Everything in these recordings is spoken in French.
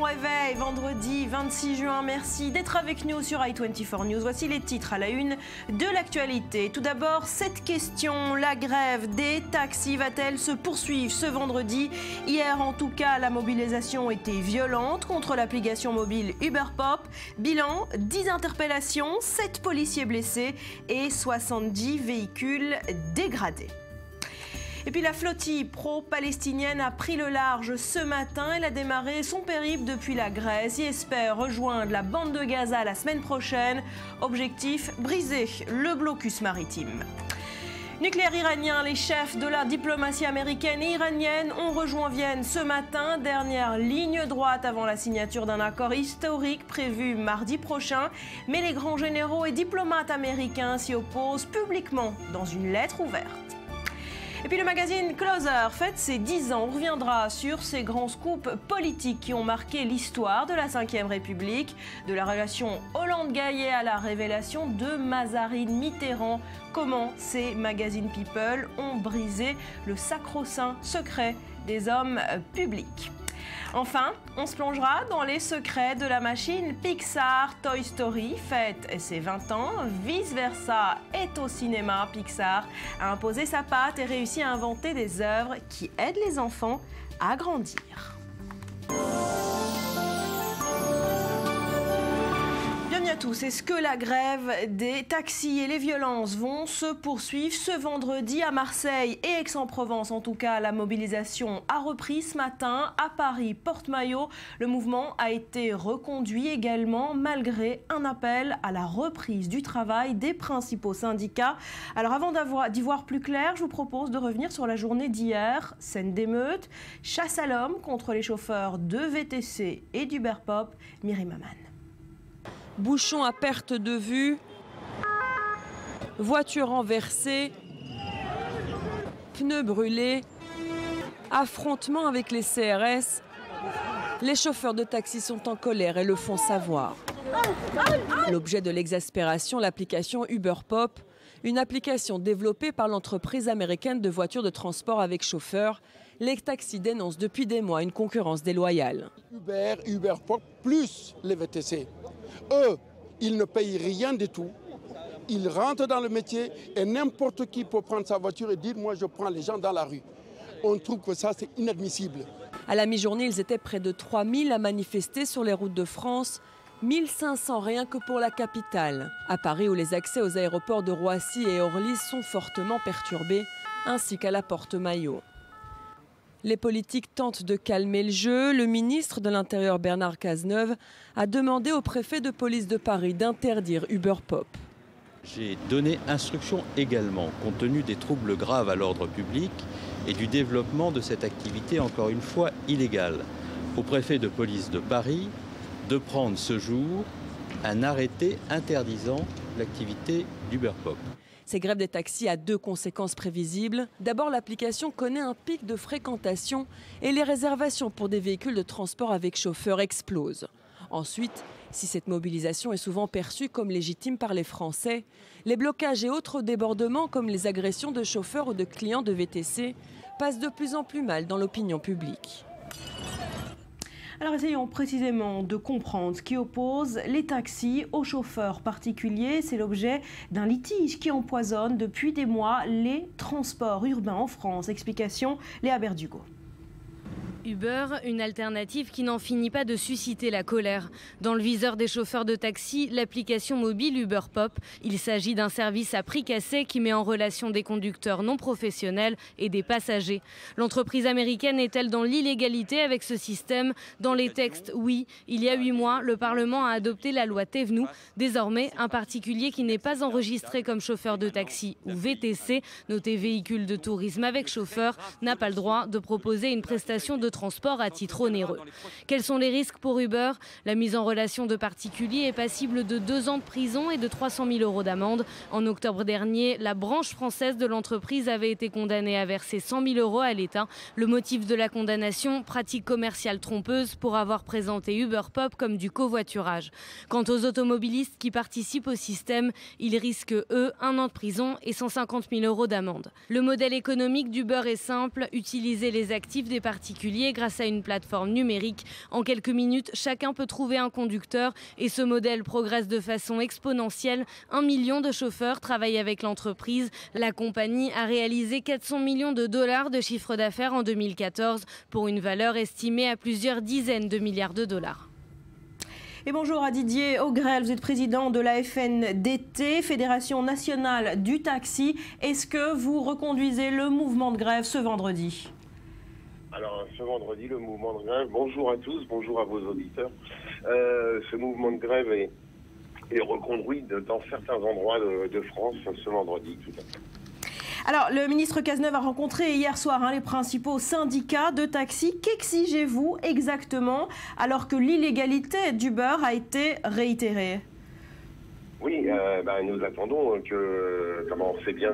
réveil, vendredi 26 juin. Merci d'être avec nous sur i24 News. Voici les titres à la une de l'actualité. Tout d'abord, cette question. La grève des taxis va-t-elle se poursuivre ce vendredi? Hier, en tout cas, la mobilisation était violente contre l'application mobile Uberpop. Bilan, 10 interpellations, 7 policiers blessés et 70 véhicules dégradés. Et puis la flottille pro-palestinienne a pris le large ce matin. Elle a démarré son périple depuis la Grèce et espère rejoindre la bande de Gaza la semaine prochaine. Objectif, briser le blocus maritime. Nucléaire iranien, les chefs de la diplomatie américaine et iranienne ont rejoint Vienne ce matin. Dernière ligne droite avant la signature d'un accord historique prévu mardi prochain. Mais les grands généraux et diplomates américains s'y opposent publiquement dans une lettre ouverte. Et puis le magazine Closer fête ses 10 ans. On reviendra sur ces grands scoops politiques qui ont marqué l'histoire de la Ve République, de la relation Hollande-Gaillet à la révélation de Mazarine Mitterrand. Comment ces magazines People ont brisé le sacro-saint secret des hommes publics. Enfin, on se plongera dans les secrets de la machine Pixar. Toy Story fête ses 20 ans. Vice versa est au cinéma. Pixar a imposé sa patte et réussi à inventer des œuvres qui aident les enfants à grandir. Bienvenue à tous. Est-ce que la grève des taxis et les violences vont se poursuivre ce vendredi à Marseille et Aix-en-Provence? En tout cas, la mobilisation a repris ce matin à Paris, Porte-Maillot. Le mouvement a été reconduit également malgré un appel à la reprise du travail des principaux syndicats. Alors avant d'y voir plus clair, je vous propose de revenir sur la journée d'hier. Scène d'émeute, chasse à l'homme contre les chauffeurs de VTC et d'Uberpop. Myriam Aman. Bouchons à perte de vue, voitures renversées, pneus brûlés, affrontement avec les CRS. Les chauffeurs de taxi sont en colère et le font savoir. L'objet de l'exaspération, l'application Uberpop, une application développée par l'entreprise américaine de voitures de transport avec chauffeur. Les taxis dénoncent depuis des mois une concurrence déloyale. Uberpop plus les VTC. Eux, ils ne payent rien du tout. Ils rentrent dans le métier et n'importe qui peut prendre sa voiture et dire « moi je prends les gens dans la rue ». On trouve que ça c'est inadmissible. À la mi-journée, ils étaient près de 3000 à manifester sur les routes de France. 1500 rien que pour la capitale. À Paris où les accès aux aéroports de Roissy et Orly sont fortement perturbés, ainsi qu'à la Porte-Maillot. Les politiques tentent de calmer le jeu. Le ministre de l'Intérieur Bernard Cazeneuve a demandé au préfet de police de Paris d'interdire Uberpop. J'ai donné instruction également, compte tenu des troubles graves à l'ordre public et du développement de cette activité encore une fois illégale, au préfet de police de Paris de prendre ce jour un arrêté interdisant l'activité d'Uberpop. Ces grèves des taxis a 2 conséquences prévisibles. D'abord, l'application connaît un pic de fréquentation et les réservations pour des véhicules de transport avec chauffeur explosent. Ensuite, si cette mobilisation est souvent perçue comme légitime par les Français, les blocages et autres débordements comme les agressions de chauffeurs ou de clients de VTC passent de plus en plus mal dans l'opinion publique. Alors essayons précisément de comprendre ce qui oppose les taxis aux chauffeurs particuliers. C'est l'objet d'un litige qui empoisonne depuis des mois les transports urbains en France. Explication, Léa Berdugo. Uber, une alternative qui n'en finit pas de susciter la colère. Dans le viseur des chauffeurs de taxi, l'application mobile Uberpop. Il s'agit d'un service à prix cassé qui met en relation des conducteurs non professionnels et des passagers. L'entreprise américaine est-elle dans l'illégalité avec ce système? Dans les textes, oui. Il y a 8 mois, le Parlement a adopté la loi Thévenoud. Désormais, un particulier qui n'est pas enregistré comme chauffeur de taxi ou VTC, noté véhicule de tourisme avec chauffeur, n'a pas le droit de proposer une prestation de transport à titre onéreux. Quels sont les risques pour Uber? La mise en relation de particuliers est passible de 2 ans de prison et de 300 000 € d'amende. En octobre dernier, la branche française de l'entreprise avait été condamnée à verser 100 000 € à l'État. Le motif de la condamnation, pratique commerciale trompeuse pour avoir présenté Uberpop comme du covoiturage. Quant aux automobilistes qui participent au système, ils risquent, eux, 1 an de prison et 150 000 € d'amende. Le modèle économique d'Uber est simple, utiliser les actifs des particuliers particulier grâce à une plateforme numérique. En quelques minutes, chacun peut trouver un conducteur et ce modèle progresse de façon exponentielle. 1 million de chauffeurs travaillent avec l'entreprise. La compagnie a réalisé 400 millions de dollars de chiffre d'affaires en 2014 pour une valeur estimée à plusieurs dizaines de milliards de dollars. Et bonjour à Didier Ogrel, vous êtes président de la FNDT, Fédération nationale du taxi. Est-ce que vous reconduisez le mouvement de grève ce vendredi? Alors ce vendredi, le mouvement de grève, bonjour à tous, bonjour à vos auditeurs. Ce mouvement de grève est reconduit dans certains endroits de France ce vendredi. Tout à fait. Alors, le ministre Cazeneuve a rencontré hier soir les principaux syndicats de taxi. Qu'exigez-vous exactement alors que l'illégalité d'Uber a été réitérée? Oui, nous attendons que... Comment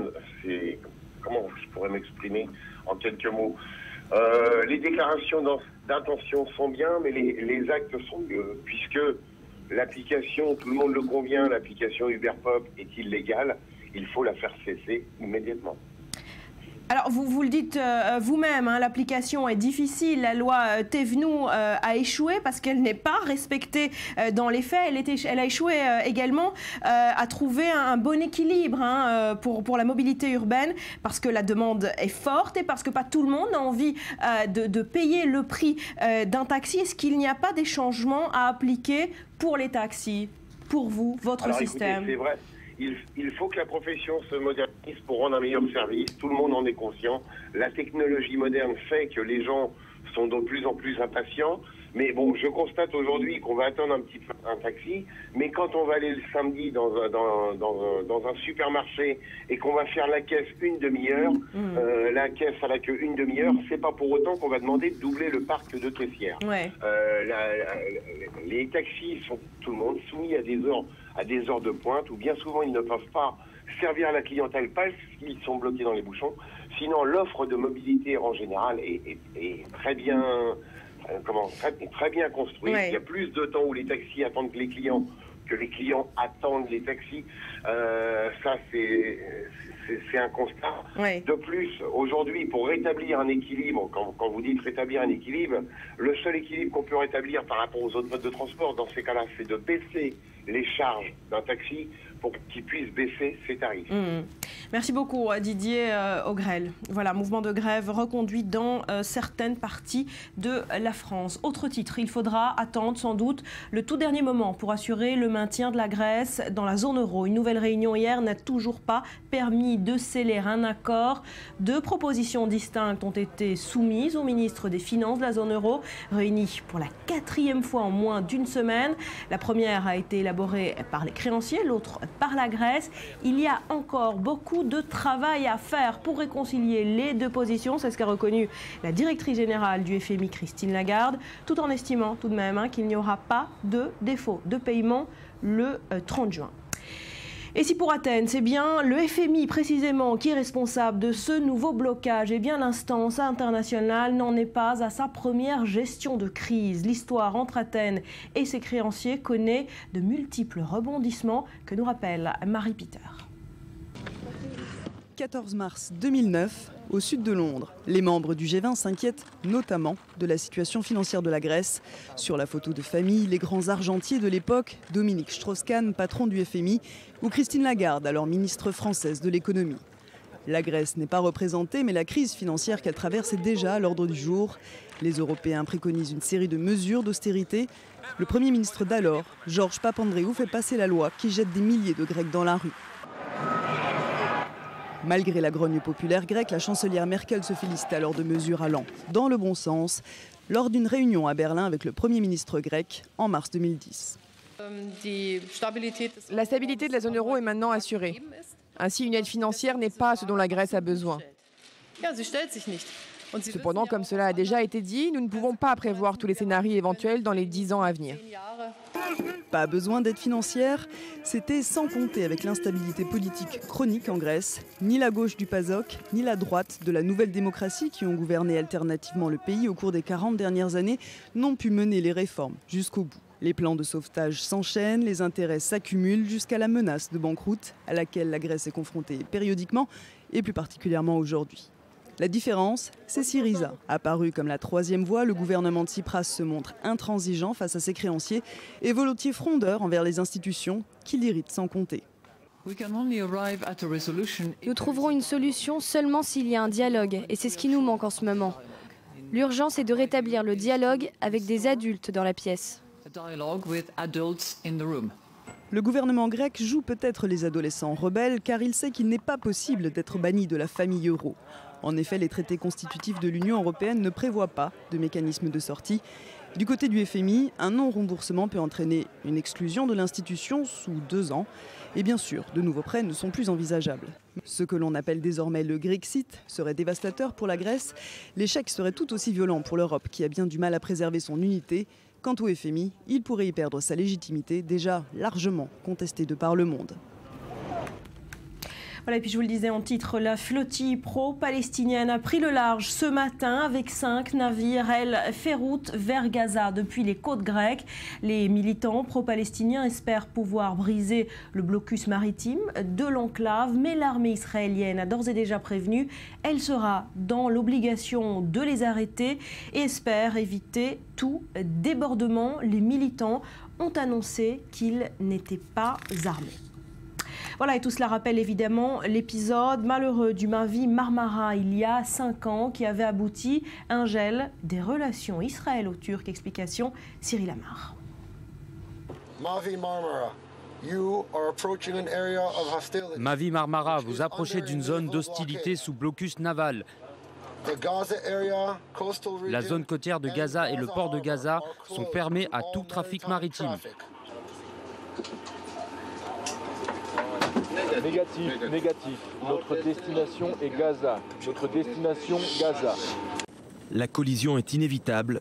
je pourrais m'exprimer en quelques mots? Les déclarations d'intention sont bien, mais les actes sont mieux, puisque l'application, tout le monde le convient, l'application Uber Pop est illégale. Il faut la faire cesser immédiatement. Alors, vous le dites vous-même, l'application est difficile. La loi Thévenoud a échoué parce qu'elle n'est pas respectée dans les faits. Elle a échoué également à trouver un bon équilibre pour la mobilité urbaine parce que la demande est forte et parce que pas tout le monde a envie de payer le prix d'un taxi. Est-ce qu'il n'y a pas des changements à appliquer pour les taxis, pour vous, votre système? Écoutez, c'est vrai. Il faut que la profession se modernise pour rendre un meilleur service. Tout le monde en est conscient. La technologie moderne fait que les gens sont de plus en plus impatients. Mais bon, je constate aujourd'hui qu'on va attendre un petit peu un taxi. Mais quand on va aller le samedi dans un supermarché et qu'on va faire la caisse une demi-heure, la caisse à la queue une demi-heure, c'est pas pour autant qu'on va demander de doubler le parc de caissières. Ouais. Les taxis sont tout le monde soumis à des heures de pointe où bien souvent ils ne peuvent pas servir à la clientèle parce qu'ils sont bloqués dans les bouchons. Sinon, l'offre de mobilité en général est très bien, très bien construite. Ouais. Il y a plus de temps où les taxis attendent que les clients attendent les taxis. Ça, c'est un constat. Ouais. De plus, aujourd'hui, pour rétablir un équilibre, quand vous dites rétablir un équilibre, le seul équilibre qu'on peut rétablir par rapport aux autres modes de transport, dans ces cas-là, c'est de baisser les charges d'un taxi pour qu'il puisse baisser ses tarifs. Merci beaucoup Didier Ogrel. Voilà, mouvement de grève reconduit dans certaines parties de la France. Autre titre, il faudra attendre sans doute le tout dernier moment pour assurer le maintien de la Grèce dans la zone euro. Une nouvelle réunion hier n'a toujours pas permis de sceller un accord. 2 propositions distinctes ont été soumises au ministre des Finances de la zone euro, réunis pour la 4e fois en moins d'une semaine. La première a été élaborée par les créanciers, l'autre par la Grèce. Il y a encore beaucoup de travail à faire pour réconcilier les 2 positions. C'est ce qu'a reconnu la directrice générale du FMI, Christine Lagarde, tout en estimant tout de même qu'il n'y aura pas de défaut de paiement le 30 juin. Et si pour Athènes, c'est bien le FMI précisément qui est responsable de ce nouveau blocage, eh bien l'instance internationale n'en est pas à sa première gestion de crise. L'histoire entre Athènes et ses créanciers connaît de multiples rebondissements que nous rappelle Marie Peter. 14 mars 2009, au sud de Londres, les membres du G20 s'inquiètent notamment de la situation financière de la Grèce. Sur la photo de famille, les grands argentiers de l'époque, Dominique Strauss-Kahn, patron du FMI, ou Christine Lagarde, alors ministre française de l'économie. La Grèce n'est pas représentée, mais la crise financière qu'elle traverse est déjà à l'ordre du jour. Les Européens préconisent une série de mesures d'austérité. Le Premier ministre d'alors, Georges Papandréou, fait passer la loi qui jette des milliers de Grecs dans la rue. Malgré la grogne populaire grecque, la chancelière Merkel se félicite alors de mesures allant dans le bon sens lors d'une réunion à Berlin avec le Premier ministre grec en mars 2010. La stabilité de la zone euro est maintenant assurée. Ainsi, une aide financière n'est pas ce dont la Grèce a besoin. Cependant, comme cela a déjà été dit, nous ne pouvons pas prévoir tous les scénarios éventuels dans les 10 ans à venir. Pas besoin d'aide financière, c'était sans compter avec l'instabilité politique chronique en Grèce. Ni la gauche du PASOK, ni la droite de la Nouvelle Démocratie qui ont gouverné alternativement le pays au cours des 40 dernières années n'ont pu mener les réformes jusqu'au bout. Les plans de sauvetage s'enchaînent, les intérêts s'accumulent jusqu'à la menace de banqueroute à laquelle la Grèce est confrontée périodiquement et plus particulièrement aujourd'hui. La différence, c'est Syriza. Apparu comme la troisième voie, le gouvernement de Tsipras se montre intransigeant face à ses créanciers et volontiers frondeur envers les institutions qui l'irritent sans compter. Nous trouverons une solution seulement s'il y a un dialogue, et c'est ce qui nous manque en ce moment. L'urgence est de rétablir le dialogue avec des adultes dans la pièce. Le gouvernement grec joue peut-être les adolescents rebelles car il sait qu'il n'est pas possible d'être banni de la famille euro. En effet, les traités constitutifs de l'Union européenne ne prévoient pas de mécanisme de sortie. Du côté du FMI, un non-remboursement peut entraîner une exclusion de l'institution sous 2 ans. Et bien sûr, de nouveaux prêts ne sont plus envisageables. Ce que l'on appelle désormais le Grexit serait dévastateur pour la Grèce. L'échec serait tout aussi violent pour l'Europe qui a bien du mal à préserver son unité. Quant au FMI, il pourrait y perdre sa légitimité, déjà largement contestée de par le monde. Voilà, et puis je vous le disais en titre, la flottille pro-palestinienne a pris le large ce matin avec 5 navires. Elle fait route vers Gaza depuis les côtes grecques. Les militants pro-palestiniens espèrent pouvoir briser le blocus maritime de l'enclave, mais l'armée israélienne a d'ores et déjà prévenu. Elle sera dans l'obligation de les arrêter et espère éviter tout débordement. Les militants ont annoncé qu'ils n'étaient pas armés. Voilà, et tout cela rappelle évidemment l'épisode malheureux du Mavi Marmara il y a 5 ans qui avait abouti à un gel des relations israélo-turques. Explication Cyril Amar. Mavi Marmara, vous approchez d'une zone d'hostilité sous blocus naval. La zone côtière de Gaza et le port de Gaza sont fermés à tout trafic maritime. Négatif. Notre destination est Gaza. Gaza. La collision est inévitable.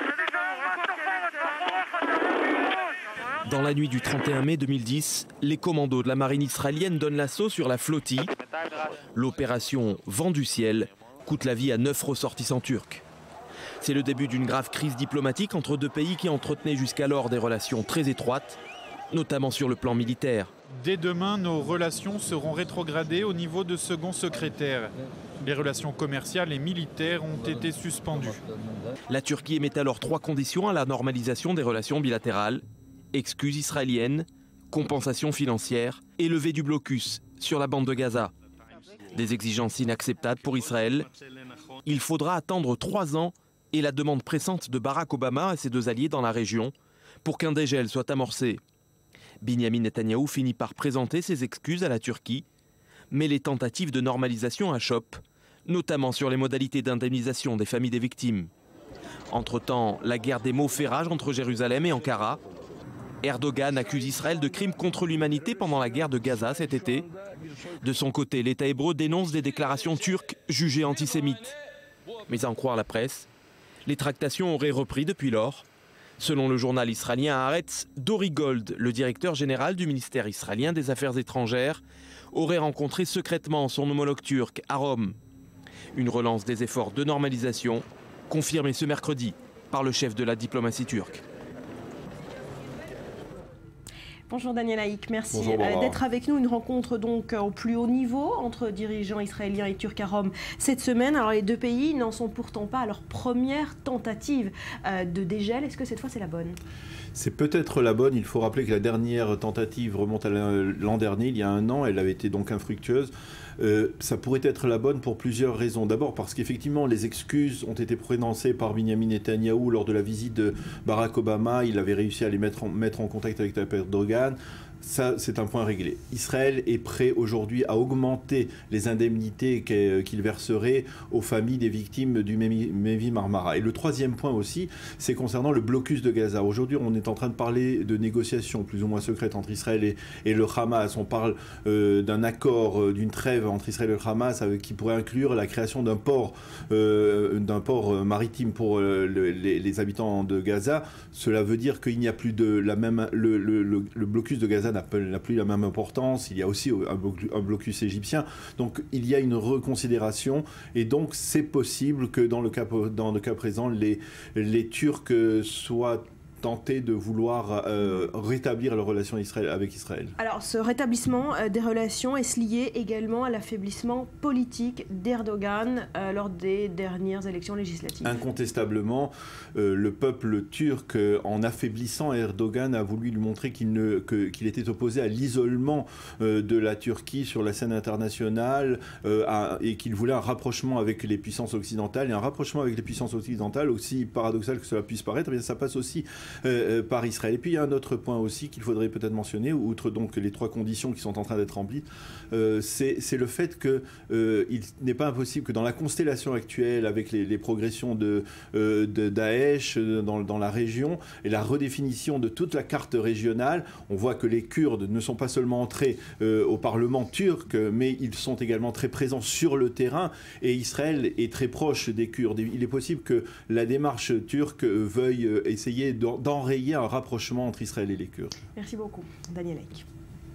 Dans la nuit du 31 mai 2010, les commandos de la marine israélienne donnent l'assaut sur la flottille. L'opération Vent du ciel coûte la vie à 9 ressortissants turcs. C'est le début d'une grave crise diplomatique entre 2 pays qui entretenaient jusqu'alors des relations très étroites, notamment sur le plan militaire. Dès demain, nos relations seront rétrogradées au niveau de second secrétaire. Les relations commerciales et militaires ont été suspendues. La Turquie émet alors 3 conditions à la normalisation des relations bilatérales. Excuses israéliennes, compensation financière et levée du blocus sur la bande de Gaza. Des exigences inacceptables pour Israël. Il faudra attendre 3 ans et la demande pressante de Barack Obama et ses 2 alliés dans la région pour qu'un dégel soit amorcé. Binyamin Netanyahou finit par présenter ses excuses à la Turquie, mais les tentatives de normalisation achoppent, notamment sur les modalités d'indemnisation des familles des victimes. Entre-temps, la guerre des mots fait rage entre Jérusalem et Ankara. Erdogan accuse Israël de crimes contre l'humanité pendant la guerre de Gaza cet été. De son côté, l'État hébreu dénonce des déclarations turques jugées antisémites. Mais à en croire la presse, les tractations auraient repris depuis lors. Selon le journal israélien Haaretz, Dori Gold, le directeur général du ministère israélien des Affaires étrangères, aurait rencontré secrètement son homologue turc à Rome. Une relance des efforts de normalisation, confirmée ce mercredi par le chef de la diplomatie turque. Bonjour Daniel Haïk, merci Bonjour, d'être avec nous. Une rencontre donc au plus haut niveau entre dirigeants israéliens et turcs à Rome cette semaine. Alors les 2 pays n'en sont pourtant pas à leur première tentative de dégel. Est-ce que cette fois c'est la bonne ? C'est peut-être la bonne. Il faut rappeler que la dernière tentative remonte à l'an dernier, il y a 1 an. Elle avait été donc infructueuse. Ça pourrait être la bonne pour plusieurs raisons. D'abord parce qu'effectivement les excuses ont été prononcées par Binyamin Netanyahou lors de la visite de Barack Obama. Il avait réussi à les mettre en contact avec Erdogan. Ça, c'est un point réglé. Israël est prêt aujourd'hui à augmenter les indemnités qu'il verserait aux familles des victimes du Mavi Marmara. Et le 3e point aussi, c'est concernant le blocus de Gaza. Aujourd'hui, on est en train de parler de négociations plus ou moins secrètes entre Israël et le Hamas. On parle d'un accord, d'une trêve entre Israël et le Hamas qui pourrait inclure la création d'un port maritime pour les habitants de Gaza. Cela veut dire qu'il n'y a plus de la même... Le blocus de Gaza n'a plus la même importance. Il y a aussi un blocus égyptien. Donc il y a une reconsidération et donc c'est possible que dans le cas présent, les Turcs soient tenter de vouloir rétablir la relation avec Israël. Alors, ce rétablissement des relations est lié également à l'affaiblissement politique d'Erdogan lors des dernières élections législatives. Incontestablement, le peuple turc, en affaiblissant Erdogan, a voulu lui montrer qu'il était opposé à l'isolement de la Turquie sur la scène internationale et qu'il voulait un rapprochement avec les puissances occidentales. Et un rapprochement avec les puissances occidentales, aussi paradoxal que cela puisse paraître, eh bien, ça passe aussi par Israël. Et puis il y a un autre point aussi qu'il faudrait peut-être mentionner, outre donc les 3 conditions qui sont en train d'être remplies, c'est le fait qu'il n'est pas impossible que dans la constellation actuelle, avec les progressions de Daesh dans la région et la redéfinition de toute la carte régionale, on voit que les Kurdes ne sont pas seulement entrés au Parlement turc, mais ils sont également très présents sur le terrain, et Israël est très proche des Kurdes. Il est possible que la démarche turque veuille essayer d'enrayer un rapprochement entre Israël et les Kurdes. Merci beaucoup, Daniel Ek.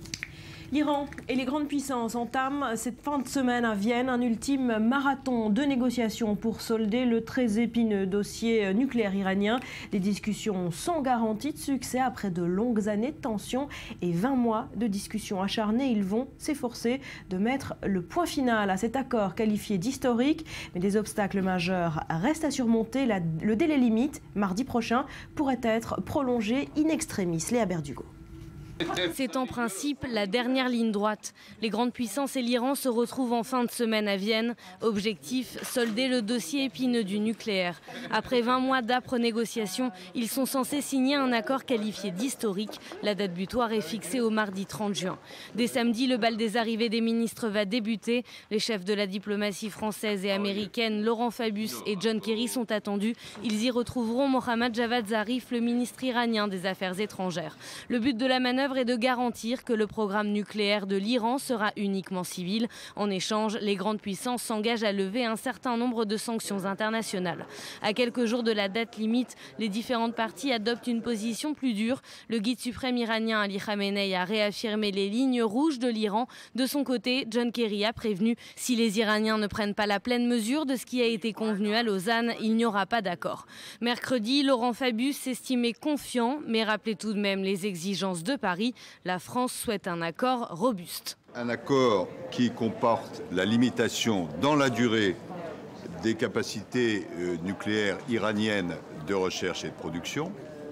L'Iran et les grandes puissances entament cette fin de semaine à Vienne un ultime marathon de négociations pour solder le très épineux dossier nucléaire iranien. Les discussions sont garanties de succès après de longues années de tensions et 20 mois de discussions acharnées. Ils vont s'efforcer de mettre le point final à cet accord qualifié d'historique. Mais des obstacles majeurs restent à surmonter. Le délai limite, mardi prochain, pourrait être prolongé in extremis. Léa Berdugo. C'est en principe la dernière ligne droite. Les grandes puissances et l'Iran se retrouvent en fin de semaine à Vienne. Objectif, solder le dossier épineux du nucléaire. Après 20 mois d'âpres négociations, ils sont censés signer un accord qualifié d'historique. La date butoir est fixée au mardi 30 juin. Dès samedi, le bal des arrivées des ministres va débuter. Les chefs de la diplomatie française et américaine, Laurent Fabius et John Kerry, sont attendus. Ils y retrouveront Mohammad Javad Zarif, le ministre iranien des Affaires étrangères. Le but de la manœuvre est de garantir que le programme nucléaire de l'Iran sera uniquement civil. En échange, les grandes puissances s'engagent à lever un certain nombre de sanctions internationales. À quelques jours de la date limite, les différentes parties adoptent une position plus dure. Le guide suprême iranien Ali Khamenei a réaffirmé les lignes rouges de l'Iran. De son côté, John Kerry a prévenu, si les Iraniens ne prennent pas la pleine mesure de ce qui a été convenu à Lausanne, il n'y aura pas d'accord. Mercredi, Laurent Fabius s'estimait confiant, mais rappelait tout de même les exigences de Paris. La France souhaite un accord robuste. Un accord qui comporte la limitation dans la durée des capacités nucléaires iraniennes de recherche et de production.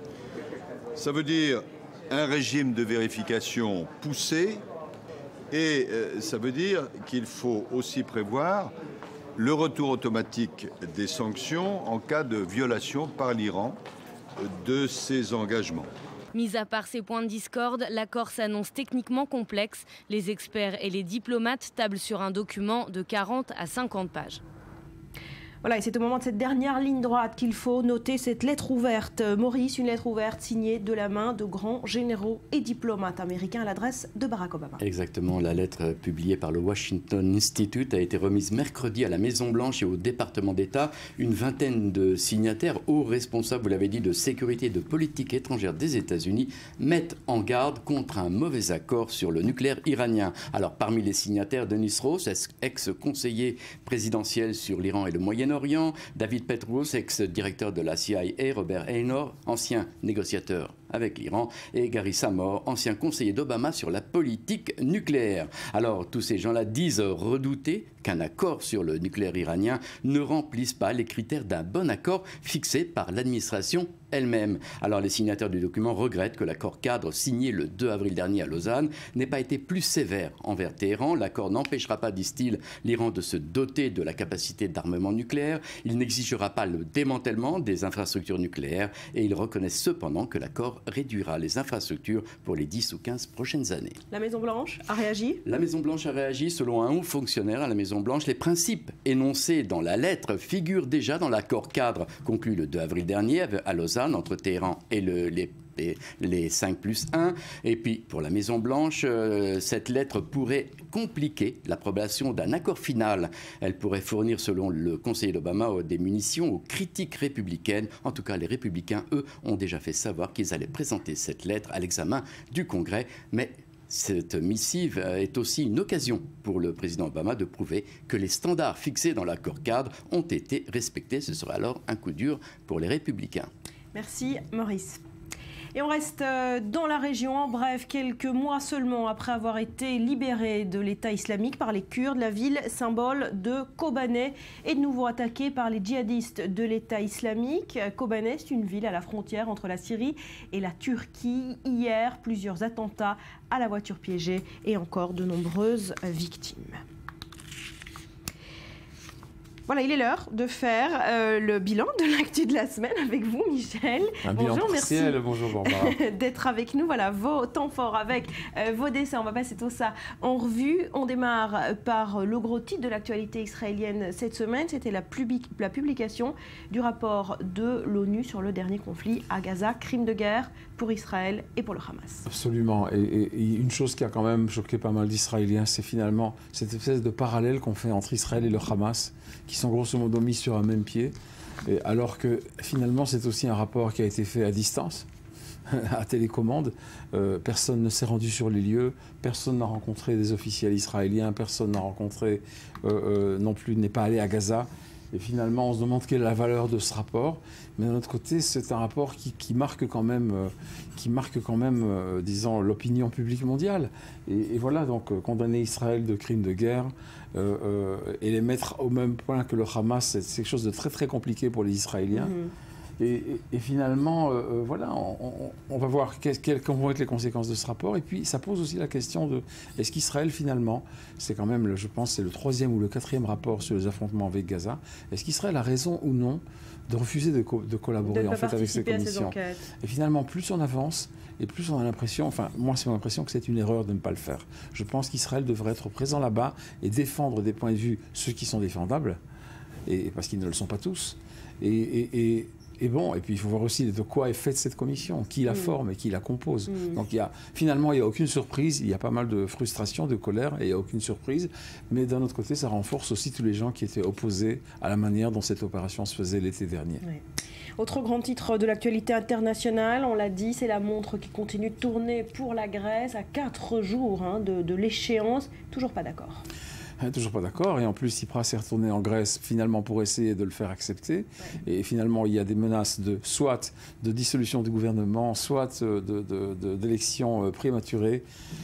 Ça veut dire un régime de vérification poussé et ça veut dire qu'il faut aussi prévoir le retour automatique des sanctions en cas de violation par l'Iran de ses engagements. Mis à part ces points de discorde, l'accord s'annonce techniquement complexe. Les experts et les diplomates tablent sur un document de 40 à 50 pages. Voilà, et c'est au moment de cette dernière ligne droite qu'il faut noter cette lettre ouverte. Maurice, une lettre ouverte signée de la main de grands généraux et diplomates américains à l'adresse de Barack Obama. Exactement, la lettre publiée par le Washington Institute a été remise mercredi à la Maison-Blanche et au département d'État. Une vingtaine de signataires, hauts responsables, vous l'avez dit, de sécurité et de politique étrangère des États-Unis, mettent en garde contre un mauvais accord sur le nucléaire iranien. Alors, parmi les signataires, Denis Ross, ex-conseiller présidentiel sur l'Iran et le Moyen-Orient, David Petraeus, ex-directeur de la CIA, Robert Haynor, ancien négociateur avec l'Iran, et Gary Samore, ancien conseiller d'Obama sur la politique nucléaire. Alors, tous ces gens-là disent redouter qu'un accord sur le nucléaire iranien ne remplisse pas les critères d'un bon accord fixé par l'administration elle-même. Alors, les signataires du document regrettent que l'accord cadre signé le 2 avril dernier à Lausanne n'ait pas été plus sévère envers Téhéran. L'accord n'empêchera pas, disent-ils, l'Iran de se doter de la capacité d'armement nucléaire. Il n'exigera pas le démantèlement des infrastructures nucléaires et ils reconnaissent cependant que l'accord réduira les infrastructures pour les 10 ou 15 prochaines années. La Maison-Blanche a réagi ? La Maison-Blanche a réagi. Selon un haut fonctionnaire à la Maison-Blanche, les principes énoncés dans la lettre figurent déjà dans l'accord cadre conclu le 2 avril dernier à Lausanne entre Téhéran et les 5+1. Et puis, pour la Maison-Blanche, cette lettre pourrait compliquer l'approbation d'un accord final. Elle pourrait fournir, selon le conseiller d'Obama, des munitions aux critiques républicaines. En tout cas, les républicains, eux, ont déjà fait savoir qu'ils allaient présenter cette lettre à l'examen du Congrès. Mais cette missive est aussi une occasion pour le président Obama de prouver que les standards fixés dans l'accord cadre ont été respectés. Ce sera alors un coup dur pour les républicains. Merci Maurice. Et on reste dans la région. En bref, quelques mois seulement après avoir été libérée de l'État islamique par les Kurdes, la ville symbole de Kobané est de nouveau attaquée par les djihadistes de l'État islamique. Kobané, c'est une ville à la frontière entre la Syrie et la Turquie. Hier, plusieurs attentats à la voiture piégée et encore de nombreuses victimes. Voilà, il est l'heure de faire le bilan de l'actu de la semaine avec vous, Michel. Bonjour, merci. Bonjour, Barbara. D'être avec nous. Voilà, vos temps forts avec vos dessins. On va passer tout ça en revue. On démarre par le gros titre de l'actualité israélienne cette semaine. C'était la publication du rapport de l'ONU sur le dernier conflit à Gaza, crime de guerre pour Israël et pour le Hamas. Absolument. Et une chose qui a quand même choqué pas mal d'Israéliens, c'est finalement cette espèce de parallèle qu'on fait entre Israël et le Hamas, qui sont grosso modo mis sur un même pied, alors que finalement c'est aussi un rapport qui a été fait à distance, à télécommande. Personne ne s'est rendu sur les lieux, personne n'a rencontré des officiels israéliens, personne n'a rencontré non plus, n'est pas allé à Gaza. Et finalement, on se demande quelle est la valeur de ce rapport. Mais d'un autre côté, c'est un rapport qui marque quand même, disons, l'opinion publique mondiale. Et voilà, donc, condamner Israël de crimes de guerre et les mettre au même point que le Hamas, c'est quelque chose de très, très compliqué pour les Israéliens. Et finalement, voilà, on va voir quelles vont être les conséquences de ce rapport. Et puis, ça pose aussi la question de est-ce qu'Israël, finalement, c'est quand même, je pense, c'est le 3e ou le 4e rapport sur les affrontements avec Gaza. Est-ce qu'Israël a raison ou non de refuser de collaborer en fait avec ces commissions? Et finalement, plus on avance, et plus on a l'impression, enfin, moi, c'est mon impression que c'est une erreur de ne pas le faire. Je pense qu'Israël devrait être présent là-bas et défendre des points de vue, ceux qui sont défendables, et parce qu'ils ne le sont pas tous. Et bon, et puis il faut voir aussi de quoi est faite cette commission, qui la forme et qui la compose. Donc finalement, il n'y a aucune surprise, il y a pas mal de frustration, de colère, et il n'y a aucune surprise. Mais d'un autre côté, ça renforce aussi tous les gens qui étaient opposés à la manière dont cette opération se faisait l'été dernier. Oui. Autre grand titre de l'actualité internationale, on l'a dit, c'est la montre qui continue de tourner pour la Grèce à 4 jours de l'échéance. Toujours pas d'accord. Toujours pas d'accord, et en plus Tsipras est retourné en Grèce finalement pour essayer de le faire accepter, et finalement il y a des menaces soit de dissolution du gouvernement, soit d'élections prématurées,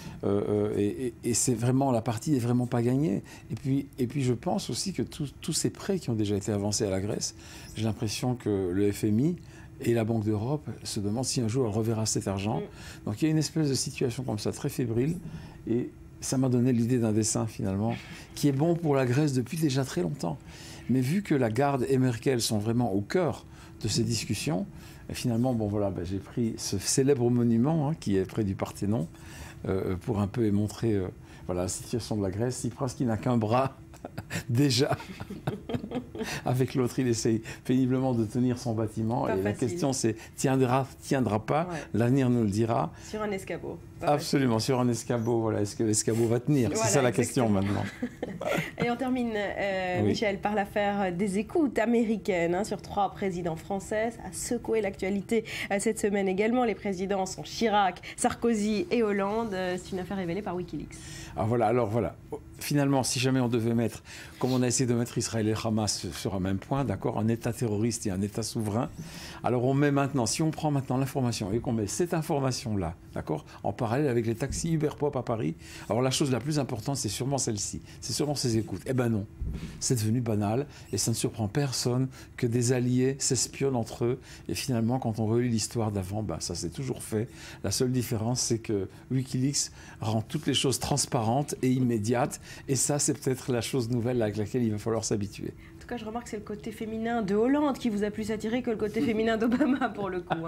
et c'est vraiment, la partie n'est vraiment pas gagnée. Et puis je pense aussi que tous ces prêts qui ont déjà été avancés à la Grèce, j'ai l'impression que le FMI et la Banque d'Europe se demandent si un jour elle reverra cet argent. Donc il y a une espèce de situation comme ça très fébrile, et ça m'a donné l'idée d'un dessin, finalement, qui est bon pour la Grèce depuis déjà très longtemps. Mais vu que Lagarde et Merkel sont vraiment au cœur de ces discussions, et finalement, bon voilà, j'ai pris ce célèbre monument qui est près du Parthénon pour un peu montrer voilà, la situation de la Grèce. Tsipras qui n'a qu'un bras déjà. Avec l'autre, il essaye péniblement de tenir son bâtiment. Pas et facile. La question, c'est tiendra pas. Ouais. L'avenir nous le dira. Sur un escabeau. Absolument, sur un escabeau. Voilà. Est-ce que l'escabeau va tenir? Voilà, c'est ça la question maintenant. Et on termine, Michel, par l'affaire des écoutes américaines sur 3 présidents français. Ça a secoué l'actualité cette semaine également. Les présidents sont Chirac, Sarkozy et Hollande. C'est une affaire révélée par Wikileaks. Alors voilà. Finalement, si jamais on devait mettre, comme on a essayé de mettre Israël et Hamas sur un même point, d'accord, un État terroriste et un État souverain, alors on met maintenant, si on prend maintenant l'information et qu'on met cette information-là, d'accord, en parallèle avec les taxis Uber Pop à Paris, alors la chose la plus importante, c'est sûrement celle-ci, c'est sûrement ces écoutes. Eh ben non, c'est devenu banal et ça ne surprend personne que des alliés s'espionnent entre eux. Et finalement, quand on relit l'histoire d'avant, ça s'est toujours fait. La seule différence, c'est que Wikileaks rend toutes les choses transparentes et immédiates. Et ça, c'est peut-être la chose nouvelle avec laquelle il va falloir s'habituer. En tout cas, je remarque que c'est le côté féminin de Hollande qui vous a plus attiré que le côté féminin d'Obama, pour le coup.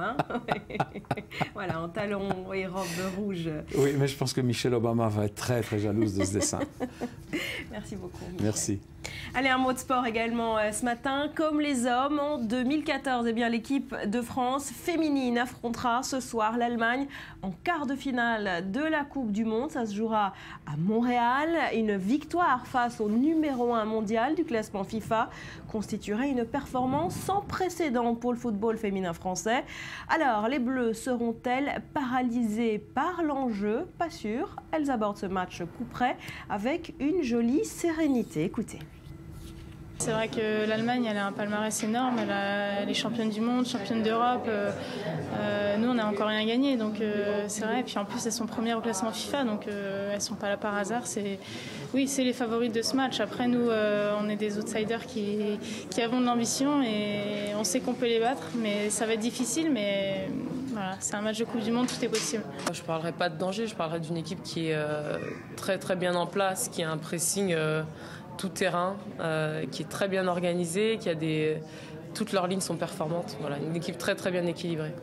Voilà, en talons et robe rouge. Oui, mais je pense que Michelle Obama va être très, très jalouse de ce dessin. Merci beaucoup, Michel. Merci. Allez, un mot de sport également ce matin. Comme les hommes, en 2014, l'équipe de France féminine affrontera ce soir l'Allemagne en quart de finale de la Coupe du Monde. Ça se jouera à Montréal. Une victoire face au numéro 1 mondial du classement FIFA constituerait une performance sans précédent pour le football féminin français. Alors, les Bleus seront-elles paralysées par l'enjeu? Pas sûr. Elles abordent ce match coup près avec une jolie sérénité. Écoutez. C'est vrai que l'Allemagne, elle a un palmarès énorme, elle est championne du monde, championne d'Europe. Nous, on n'a encore rien gagné, donc c'est vrai. Et puis en plus, elles sont premières au classement FIFA, donc elles ne sont pas là par hasard. Oui, c'est les favorites de ce match. Après, nous, on est des outsiders qui avons de l'ambition et on sait qu'on peut les battre, mais ça va être difficile, mais voilà, c'est un match de Coupe du Monde, tout est possible. Je ne parlerai pas de danger, je parlerai d'une équipe qui est très très bien en place, qui a un pressing tout terrain, qui est très bien organisée, toutes leurs lignes sont performantes. Voilà, une équipe très très bien équilibrée.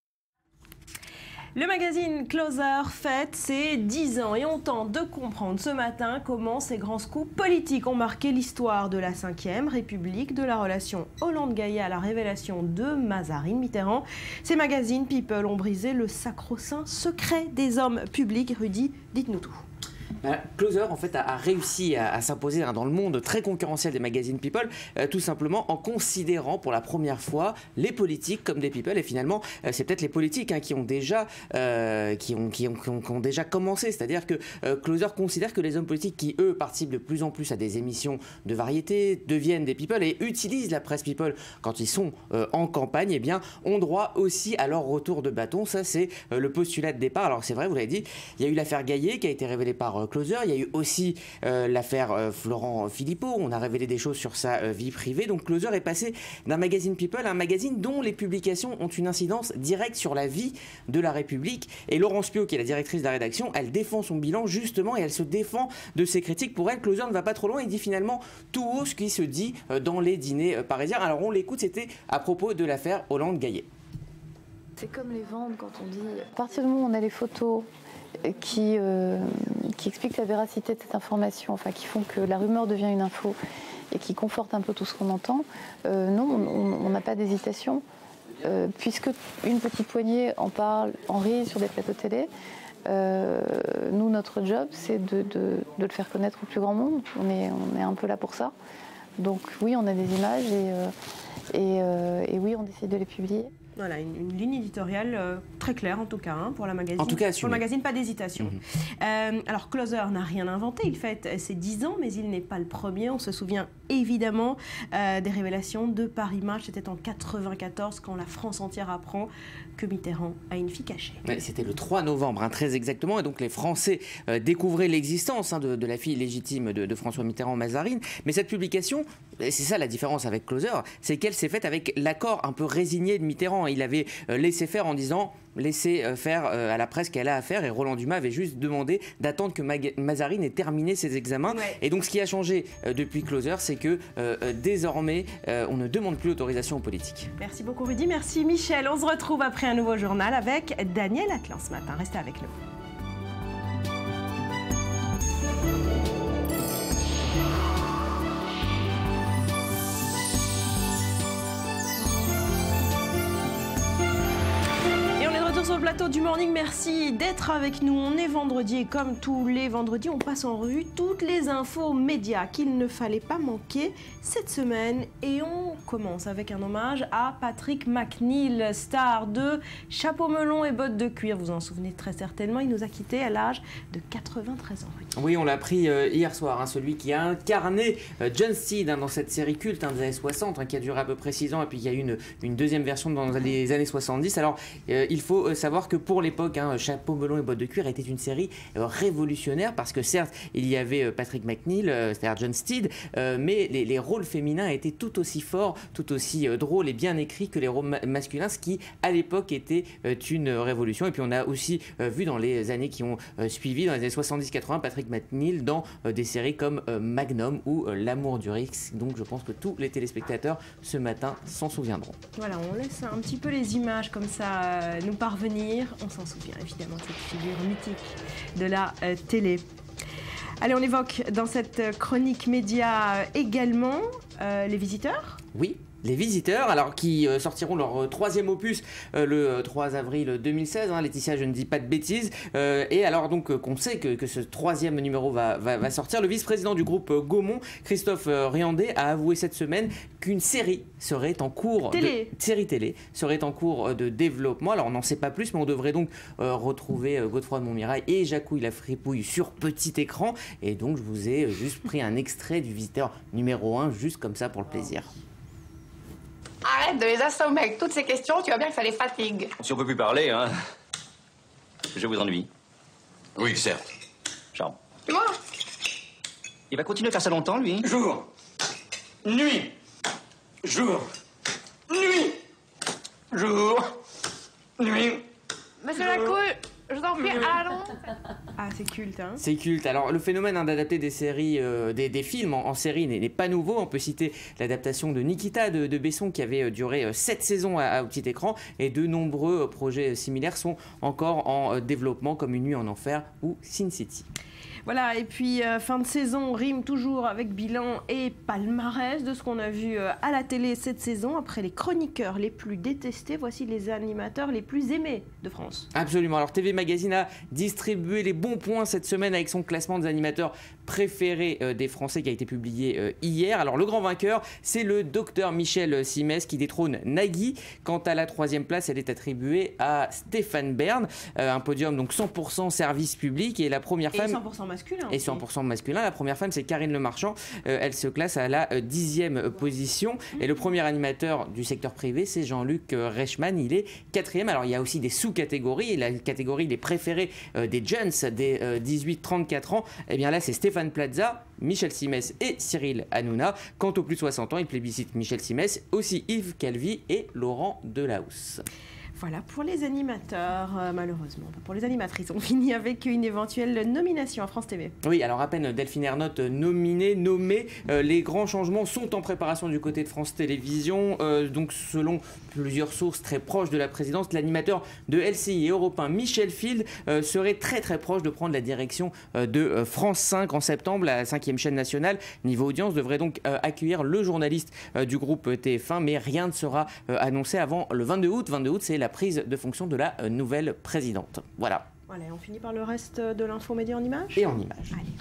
Le magazine Closer fête ses 10 ans et on tente de comprendre ce matin comment ces grands scoops politiques ont marqué l'histoire de la 5e République, de la relation Hollande-Gaillet à la révélation de Mazarine Mitterrand. Ces magazines People ont brisé le sacro-saint secret des hommes publics. Rudy, dites-nous tout. Closer en fait a réussi à s'imposer dans le monde très concurrentiel des magazines People, tout simplement en considérant pour la première fois les politiques comme des people. Et finalement, c'est peut-être les politiques qui ont déjà commencé. C'est-à-dire que Closer considère que les hommes politiques qui eux participent de plus en plus à des émissions de variété deviennent des people et utilisent la presse people quand ils sont en campagne. Eh bien, ont droit aussi à leur retour de bâton. Ça, c'est le postulat de départ. Alors c'est vrai, vous l'avez dit, il y a eu l'affaire Gaillet qui a été révélée par Closer. Il y a eu aussi l'affaire Florent Philippot. On a révélé des choses sur sa vie privée. Donc Closer est passé d'un magazine People à un magazine dont les publications ont une incidence directe sur la vie de la République. Et Laurence Piot, qui est la directrice de la rédaction, elle défend son bilan justement et elle se défend de ses critiques. Pour elle, Closer ne va pas trop loin. Il dit finalement tout haut ce qui se dit dans les dîners parisiens. Alors on l'écoute, c'était à propos de l'affaire Hollande-Gaillet. C'est comme les ventes quand on dit, à partir du moment où on a les photos qui expliquent la véracité de cette information, enfin qui font que la rumeur devient une info et qui confortent un peu tout ce qu'on entend, non, on n'a pas d'hésitation, puisque une petite poignée en parle, en rit sur des plateaux télé. Nous, notre job, c'est de le faire connaître au plus grand monde. On est un peu là pour ça. Donc oui, on a des images et oui, on décide de les publier. Voilà, une ligne éditoriale très claire en tout cas pour la magazine. En tout cas, pour le magazine, pas d'hésitation. Alors Closer n'a rien inventé, il fête ses 10 ans, mais il n'est pas le premier. On se souvient évidemment des révélations de Paris Match. C'était en 1994 quand la France entière apprend que Mitterrand a une fille cachée. C'était le 3 novembre, très exactement. Et donc les Français découvraient l'existence de la fille légitime de François Mitterrand, Mazarine. Mais cette publication, c'est ça la différence avec Closer, c'est qu'elle s'est faite avec l'accord un peu résigné de Mitterrand. Il avait laissé faire en disant laissez faire à la presse qu'elle a à faire, et Roland Dumas avait juste demandé d'attendre que Mazarine ait terminé ses examens. Et donc ce qui a changé depuis Closer, c'est que désormais on ne demande plus l'autorisation aux politiques. Merci beaucoup Rudy, merci Michel. On se retrouve après un nouveau journal avec Daniel Atlan ce matin. Restez avec nous. Sur le plateau du Morning, merci d'être avec nous. On est vendredi et comme tous les vendredis, on passe en revue toutes les infos médias qu'il ne fallait pas manquer cette semaine. Et on commence avec un hommage à Patrick McNeil, star de Chapeau melon et bottes de cuir. Vous en souvenez très certainement, il nous a quittés à l'âge de 93 ans. Oui, on l'a appris hier soir, celui qui a incarné John Steed dans cette série culte des années 60, qui a duré à peu près 6 ans, et puis il y a eu une deuxième version dans les années 70. Alors, il faut savoir que pour l'époque, Chapeau melon et bottes de cuir était une série révolutionnaire parce que certes, il y avait Patrick McNeil, c'est-à-dire John Steed, mais les rôles féminins étaient tout aussi forts, tout aussi drôles et bien écrits que les rôles masculins, ce qui à l'époque était une révolution. Et puis on a aussi vu dans les années qui ont suivi, dans les années 70-80, Patrick McNeil dans des séries comme Magnum ou L'amour du risque. Donc je pense que tous les téléspectateurs ce matin s'en souviendront. Voilà, on laisse un petit peu les images comme ça nous parvenir. On s'en souvient évidemment de cette figure mythique de la télé. Allez, on évoque dans cette chronique média également les visiteurs. Oui. Les Visiteurs, alors qui sortiront leur troisième opus le 3 avril 2016. Laetitia, je ne dis pas de bêtises. Et alors donc qu'on sait que ce troisième numéro va sortir, le vice-président du groupe Gaumont, Christophe Riandé, a avoué cette semaine qu'une série serait en cours série télé serait en cours de développement. Alors on n'en sait pas plus, mais on devrait donc retrouver Godefroy de Montmirail et Jacouille la Fripouille sur petit écran. Et donc je vous ai juste pris un extrait du Visiteur numéro 1, juste comme ça pour le plaisir. Arrête de les assommer avec toutes ces questions, tu vois bien que ça les fatigue. Si on peut plus parler, hein. Je vous ennuie. Oui, certes. Charme. Tu vois? Il va continuer à faire ça longtemps, lui? Jour. Nuit. Jour. Nuit. Jour. Nuit. Monsieur Lacouille, je vous en prie, allons. Ah, c'est culte, hein. C'est culte. Alors, le phénomène d'adapter des séries, des films en série n'est pas nouveau. On peut citer l'adaptation de Nikita de Besson qui avait duré 7 saisons au petit écran. Et de nombreux projets similaires sont encore en développement, comme Une nuit en enfer ou Sin City. Voilà, et puis fin de saison rime toujours avec bilan et palmarès de ce qu'on a vu à la télé cette saison. Après les chroniqueurs les plus détestés, voici les animateurs les plus aimés de France. Absolument. Alors TV Magazine a distribué les bons points cette semaine avec son classement des animateurs préférés des Français qui a été publié hier. Alors le grand vainqueur, c'est le docteur Michel Simès qui détrône Nagui. Quant à la 3e place, elle est attribuée à Stéphane Bern. Un podium donc 100% service public et la première femme... 100% masculin. Et 100% masculin. La première femme, c'est Karine Le Marchand. Elle se classe à la 10e position. Et le premier animateur du secteur privé, c'est Jean-Luc Reichmann. Il est 4e. Alors, il y a aussi des sous-catégories. La catégorie les préférés des jeunes, des 18-34 ans, eh bien là, c'est Stéphane Plaza, Michel Simès et Cyril Hanouna. Quant aux plus de 60 ans, il plébiscite Michel Simès, aussi Yves Calvi et Laurent Delahousse. Voilà pour les animateurs, malheureusement. Pour les animatrices, on finit avec une éventuelle nomination à France TV. Oui, alors à peine Delphine Ernotte nommée, les grands changements sont en préparation du côté de France Télévisions. Donc selon plusieurs sources très proches de la présidence, l'animateur de LCI et Europe 1, Michel Field, serait très très proche de prendre la direction de France 5 en septembre. La 5e chaîne nationale, niveau audience, devrait donc accueillir le journaliste du groupe TF1, mais rien ne sera annoncé avant le 22 août. 22 août, c'est la prise de fonction de la nouvelle présidente. Voilà. Allez, on finit par le reste de l'infomédia en images. Et en images. Allez,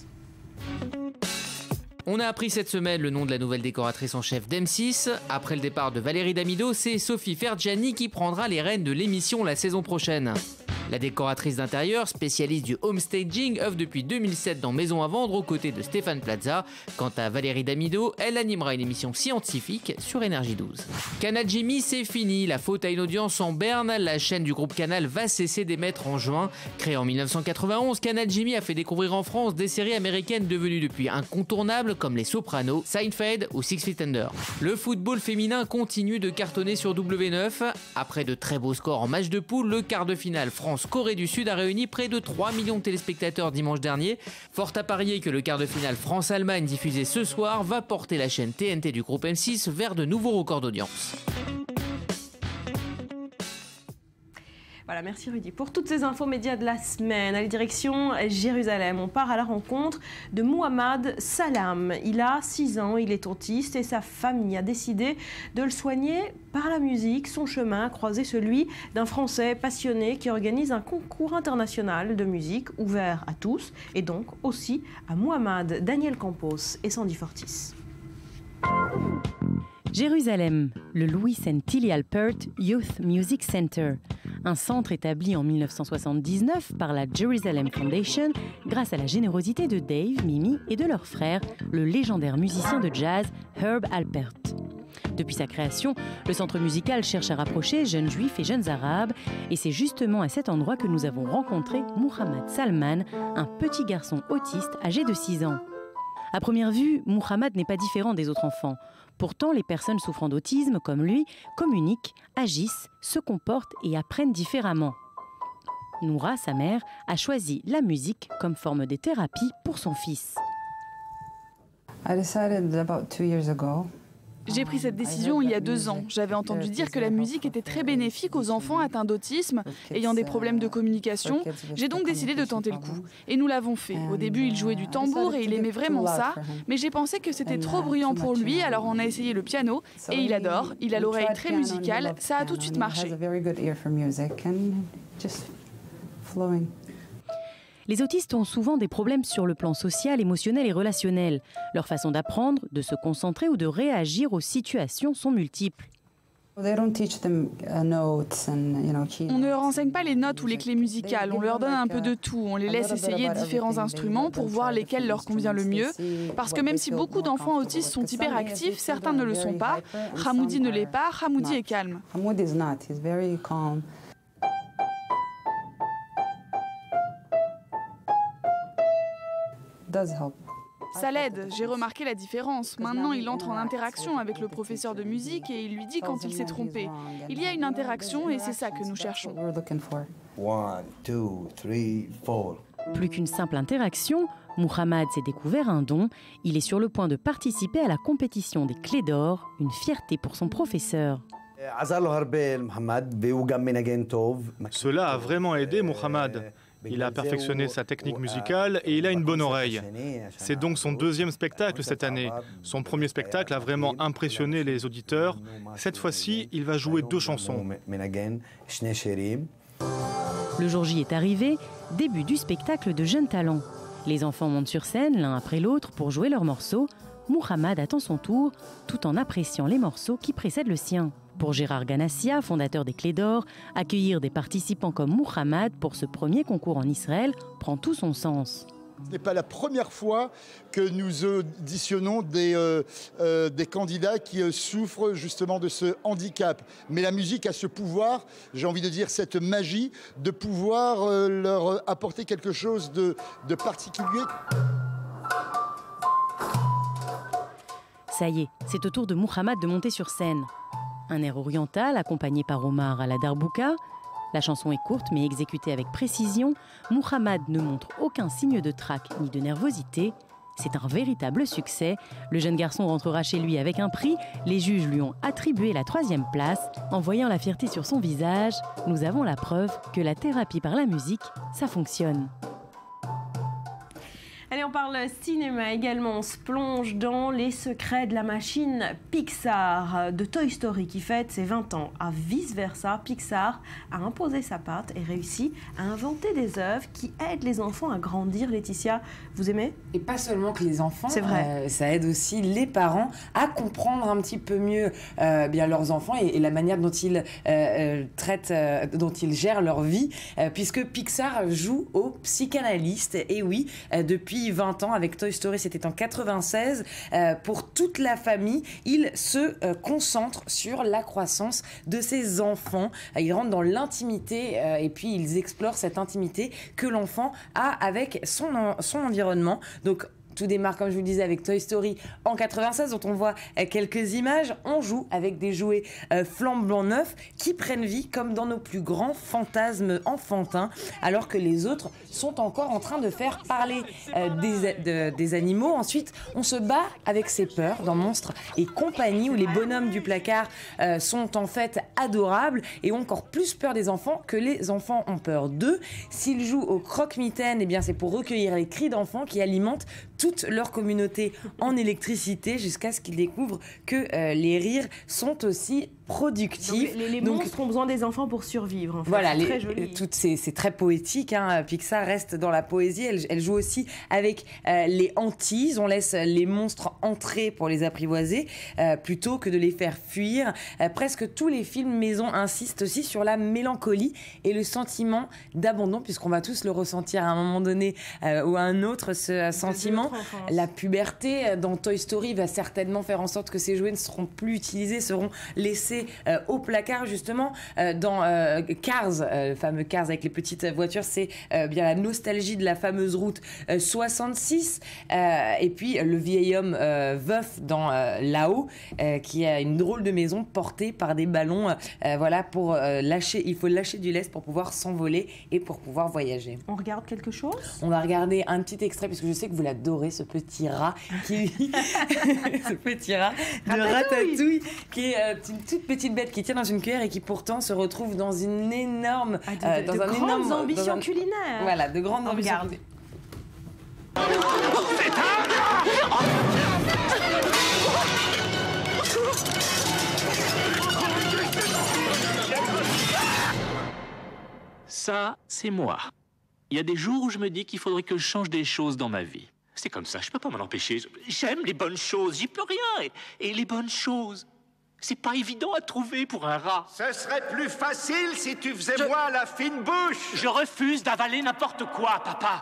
c'est parti. On a appris cette semaine le nom de la nouvelle décoratrice en chef d'M6. Après le départ de Valérie Damido, c'est Sophie Fergiani qui prendra les rênes de l'émission la saison prochaine. La décoratrice d'intérieur, spécialiste du homestaging, œuvre depuis 2007 dans Maison à vendre aux côtés de Stéphane Plaza. Quant à Valérie Damido, elle animera une émission scientifique sur Énergie 12. Canal Jimmy, c'est fini. La faute à une audience en berne. La chaîne du groupe Canal va cesser d'émettre en juin. Créée en 1991, Canal Jimmy a fait découvrir en France des séries américaines devenues depuis incontournables comme Les Sopranos, Seinfeld ou Six Feet Under. Le football féminin continue de cartonner sur W9. Après de très beaux scores en match de poule, le quart de finale France-Corée du Sud a réuni près de 3 millions de téléspectateurs dimanche dernier. Fort à parier que le quart de finale France-Allemagne diffusé ce soir va porter la chaîne TNT du groupe M6 vers de nouveaux records d'audience. Voilà, merci Rudy pour toutes ces infos médias de la semaine. Allez, direction Jérusalem. On part à la rencontre de Mohamed Salam. Il a 6 ans, il est autiste et sa famille a décidé de le soigner par la musique. Son chemin a croisé celui d'un Français passionné qui organise un concours international de musique ouvert à tous et donc aussi à Mohamed, Daniel Campos et Sandy Fortis. Jérusalem, le Louis and Tilly Alpert Youth Music Center, un centre établi en 1979 par la Jerusalem Foundation grâce à la générosité de Dave, Mimi et de leur frère, le légendaire musicien de jazz Herb Alpert. Depuis sa création, le centre musical cherche à rapprocher jeunes juifs et jeunes arabes et c'est justement à cet endroit que nous avons rencontré Mohamed Salman, un petit garçon autiste âgé de 6 ans. À première vue, Mohamed n'est pas différent des autres enfants. Pourtant, les personnes souffrant d'autisme, comme lui, communiquent, agissent, se comportent et apprennent différemment. Noura, sa mère, a choisi la musique comme forme de thérapie pour son fils. I decided about 2 years ago. J'ai pris cette décision il y a 2 ans. J'avais entendu dire que la musique était très bénéfique aux enfants atteints d'autisme, ayant des problèmes de communication. J'ai donc décidé de tenter le coup. Et nous l'avons fait. Au début, il jouait du tambour et il aimait vraiment ça, mais j'ai pensé que c'était trop bruyant pour lui, alors on a essayé le piano et il adore. Il a l'oreille très musicale, ça a tout de suite marché. Les autistes ont souvent des problèmes sur le plan social, émotionnel et relationnel. Leur façon d'apprendre, de se concentrer ou de réagir aux situations sont multiples. On ne leur enseigne pas les notes ou les clés musicales, on leur donne un peu de tout, on les laisse essayer différents instruments pour voir lesquels leur convient le mieux. Parce que même si beaucoup d'enfants autistes sont hyperactifs, certains ne le sont pas. Hamoudi ne l'est pas, Hamoudi est calme. Ça l'aide, j'ai remarqué la différence. Maintenant, il entre en interaction avec le professeur de musique et il lui dit quand il s'est trompé. Il y a une interaction et c'est ça que nous cherchons. 1, 2, 3, 4. Plus qu'une simple interaction, Muhammad s'est découvert un don. Il est sur le point de participer à la compétition des Clés d'Or, une fierté pour son professeur. Cela a vraiment aidé Muhammad. Il a perfectionné sa technique musicale et il a une bonne oreille. C'est donc son 2e spectacle cette année. Son premier spectacle a vraiment impressionné les auditeurs. Cette fois-ci, il va jouer 2 chansons. Le jour J est arrivé, début du spectacle de jeunes talents. Les enfants montent sur scène l'un après l'autre pour jouer leurs morceaux. Muhammad attend son tour, tout en appréciant les morceaux qui précèdent le sien. Pour Gérard Ganassia, fondateur des Clés d'Or, accueillir des participants comme Muhammad pour ce premier concours en Israël prend tout son sens. Ce n'est pas la première fois que nous auditionnons des candidats qui souffrent justement de ce handicap. Mais la musique a ce pouvoir, j'ai envie de dire cette magie, de pouvoir leur apporter quelque chose de particulier. Ça y est, c'est au tour de Muhammad de monter sur scène. Un air oriental accompagné par Omar à la darbouka. La chanson est courte mais exécutée avec précision. Muhammad ne montre aucun signe de trac ni de nervosité. C'est un véritable succès. Le jeune garçon rentrera chez lui avec un prix. Les juges lui ont attribué la 3e place. En voyant la fierté sur son visage, nous avons la preuve que la thérapie par la musique, ça fonctionne. Allez, on parle cinéma également. On se plonge dans les secrets de la machine Pixar de Toy Story qui fête ses 20 ans. À vice-versa, Pixar a imposé sa patte et réussi à inventer des œuvres qui aident les enfants à grandir. Laetitia, vous aimez? Et pas seulement que les enfants, c'est vrai. Ça aide aussi les parents à comprendre un petit peu mieux bien leurs enfants et la manière dont ils traitent, dont ils gèrent leur vie, puisque Pixar joue aux psychanalystes. Et oui, depuis 20 ans, avec Toy Story, c'était en 96. Pour toute la famille, ils se concentrent sur la croissance de ces enfants. Ils rentrent dans l'intimité et puis ils explorent cette intimité que l'enfant a avec son environnement. Donc, tout démarre, comme je vous le disais, avec Toy Story en 96, dont on voit quelques images. On joue avec des jouets flambant neufs qui prennent vie comme dans nos plus grands fantasmes enfantins, alors que les autres sont encore en train de faire parler des animaux. Ensuite, on se bat avec ses peurs dans Monstres et compagnie, où les bonhommes du placard sont en fait adorables et ont encore plus peur des enfants que les enfants ont peur d'eux. S'ils jouent au croque-mitaine, eh bien c'est pour recueillir les cris d'enfants qui alimentent toute leur communauté en électricité, jusqu'à ce qu'ils découvrent que les rires sont aussi productifs. Donc, les monstres ont besoin des enfants pour survivre. En fait. Voilà, c'est très joli. C'est très poétique. Hein. Pixar reste dans la poésie. Elle joue aussi avec les hantises. On laisse les monstres entrer pour les apprivoiser plutôt que de les faire fuir. Presque tous les films maison insistent aussi sur la mélancolie et le sentiment d'abandon, puisqu'on va tous le ressentir à un moment donné ou à un autre, ce sentiment. La puberté dans Toy Story va certainement faire en sorte que ces jouets ne seront plus utilisés, seront laissés laissé au placard justement dans Cars, le fameux Cars avec les petites voitures. C'est bien la nostalgie de la fameuse route 66. Et puis le vieil homme veuf dans Là-haut, qui a une drôle de maison portée par des ballons. Voilà, pour lâcher, il faut lâcher du lest pour pouvoir s'envoler et pour pouvoir voyager. On regarde quelque chose? On va regarder un petit extrait, puisque je sais que vous l'adorez, ce petit rat qui ce petit rat de Ratatouille, qui est une toute petite bête qui tient dans une cuillère et qui pourtant se retrouve dans une énorme, de grandes ambitions culinaires. Voilà, de grandes ambitions. Regarde. Ça, c'est moi. Il y a des jours où je me dis qu'il faudrait que je change des choses dans ma vie. C'est comme ça, je peux pas m'en empêcher. J'aime les bonnes choses, j'y peux rien. Et les bonnes choses, c'est pas évident à trouver pour un rat. Ce serait plus facile si tu faisais moins la fine bouche. Je refuse d'avaler n'importe quoi, papa.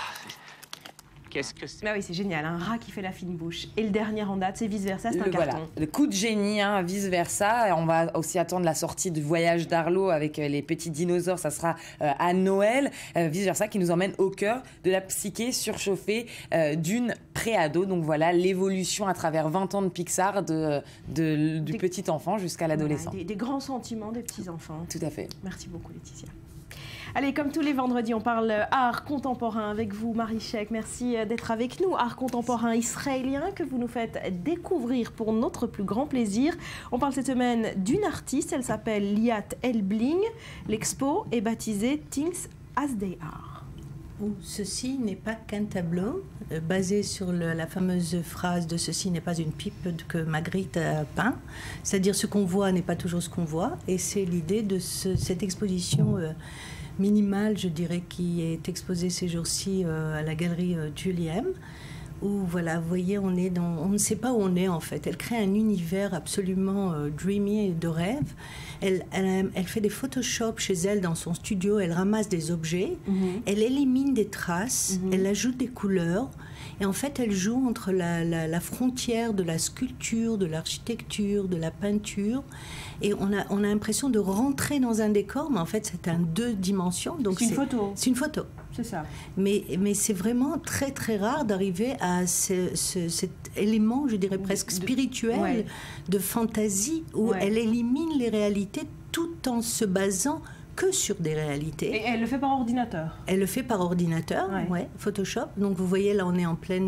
Qu'est-ce que c'est? Ah oui, c'est génial, un rat qui fait la fine bouche. Et le dernier en date, c'est Vice Versa, c'est un carton. Voilà, le coup de génie, hein, Vice Versa. On va aussi attendre la sortie du Voyage d'Arlo avec les petits dinosaures, ça sera à Noël. Vice Versa qui nous emmène au cœur de la psyché surchauffée d'une préado. Donc voilà, l'évolution à travers 20 ans de Pixar du petit enfant jusqu'à l'adolescent. Voilà, des grands sentiments des petits enfants. Tout à fait. Merci beaucoup Laetitia. Allez, comme tous les vendredis, on parle art contemporain avec vous, Marie Chek. Merci d'être avec nous. Art contemporain israélien que vous nous faites découvrir pour notre plus grand plaisir. On parle cette semaine d'une artiste, elle s'appelle Liat Elbling. L'expo est baptisée Things as They Are. Ceci n'est pas qu'un tableau basé sur la fameuse phrase de ceci n'est pas une pipe que Magritte a peint. C'est-à-dire ce qu'on voit n'est pas toujours ce qu'on voit. Et c'est l'idée de cette exposition minimale, je dirais, qui est exposée ces jours-ci à la galerie Julie M. Où, voilà, vous voyez, on ne sait pas où on est en fait. Elle crée un univers absolument dreamy et de rêve. Elle fait des Photoshop chez elle dans son studio. Elle ramasse des objets, elle élimine des traces, elle ajoute des couleurs. Et en fait, elle joue entre la frontière de la sculpture, de l'architecture, de la peinture. Et on a l'impression de rentrer dans un décor, mais en fait, c'est un 2 dimensions. C'est une photo. C'est une photo. C'est ça. Mais c'est vraiment très, très rare d'arriver à cet élément, je dirais presque spirituel, de fantaisie, où elle élimine les réalités tout en se basant que sur des réalités. Et elle le fait par ordinateur? Elle le fait par ordinateur, Photoshop. Donc vous voyez, là on est en pleine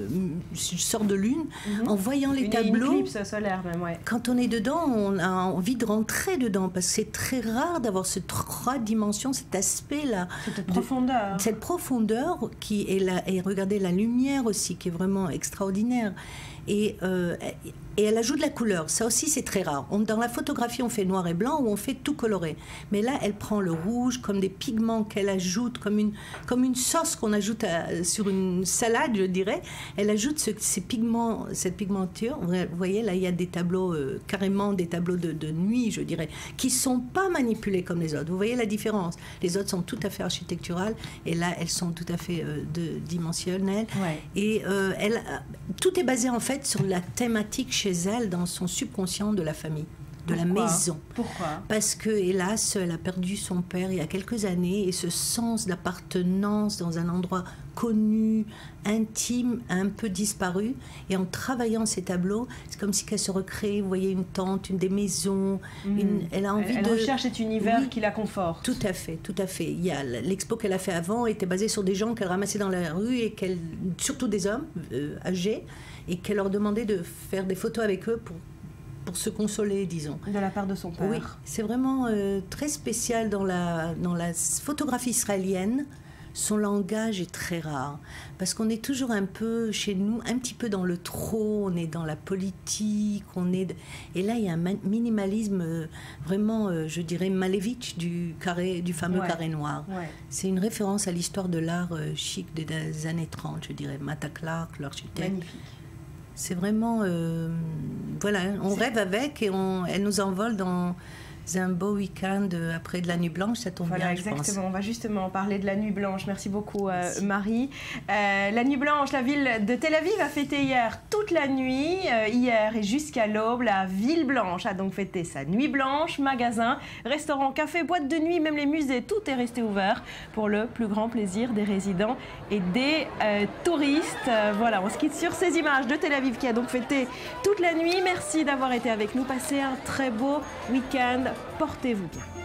sorte de lune. En voyant les tableaux, une éclipse solaire même, quand on est dedans, on a envie de rentrer dedans, parce que c'est très rare d'avoir ces 3 dimensions, cet aspect-là. Cette profondeur. Cette profondeur qui est là. Et regardez la lumière aussi, qui est vraiment extraordinaire. Et elle ajoute de la couleur. Ça aussi, c'est très rare. Dans la photographie, on fait noir et blanc ou on fait tout coloré. Mais là, elle prend le rouge comme des pigments qu'elle ajoute, comme une sauce qu'on ajoute sur une salade, je dirais. Elle ajoute ces pigments, cette pigmenture. Vous voyez, là, il y a des tableaux, carrément des tableaux de nuit, je dirais, qui ne sont pas manipulés comme les autres. Vous voyez la différence? Les autres sont tout à fait architecturales et là, elles sont tout à fait dimensionnelles. Et tout est basé, en fait, sur la thématique chez elle, dans son subconscient de la famille, de la maison. Pourquoi? Parce que, hélas, elle a perdu son père il y a quelques années et ce sens d'appartenance dans un endroit connu, intime, a un peu disparu. Et en travaillant ces tableaux, c'est comme si elle se recrée, vous voyez, une tente, des maisons. Elle a envie elle recherche cet univers qui la conforte. Tout à fait, tout à fait. Il y a l'expo qu'elle a fait avant était basée sur des gens qu'elle ramassait dans la rue et surtout des hommes âgés, et qu'elle leur demandait de faire des photos avec eux pour se consoler, disons. De la part de son père. Oui, c'est vraiment très spécial dans la photographie israélienne. Son langage est très rare, parce qu'on est toujours un peu, chez nous, un petit peu dans le trop, on est dans la politique, et là il y a un minimalisme vraiment, je dirais, Malevich du fameux carré noir. C'est une référence à l'histoire de l'art chic des années 30, je dirais, Mata Clark, l'architecte. Magnifique. C'est vraiment, voilà, on rêve avec et elle nous envole dans un beau week-end après de la nuit blanche, ça tombe voilà, bien, exactement. je pense. On va justement parler de la nuit blanche. Merci beaucoup, Marie. La nuit blanche, la ville de Tel Aviv a fêté hier toute la nuit. Hier et jusqu'à l'aube, la ville blanche a donc fêté sa nuit blanche. Magasins, restaurants, cafés, boîtes de nuit, même les musées, tout est resté ouvert pour le plus grand plaisir des résidents et des touristes. Voilà, on se quitte sur ces images de Tel Aviv qui a donc fêté toute la nuit. Merci d'avoir été avec nous. Passez un très beau week-end. Portez-vous bien.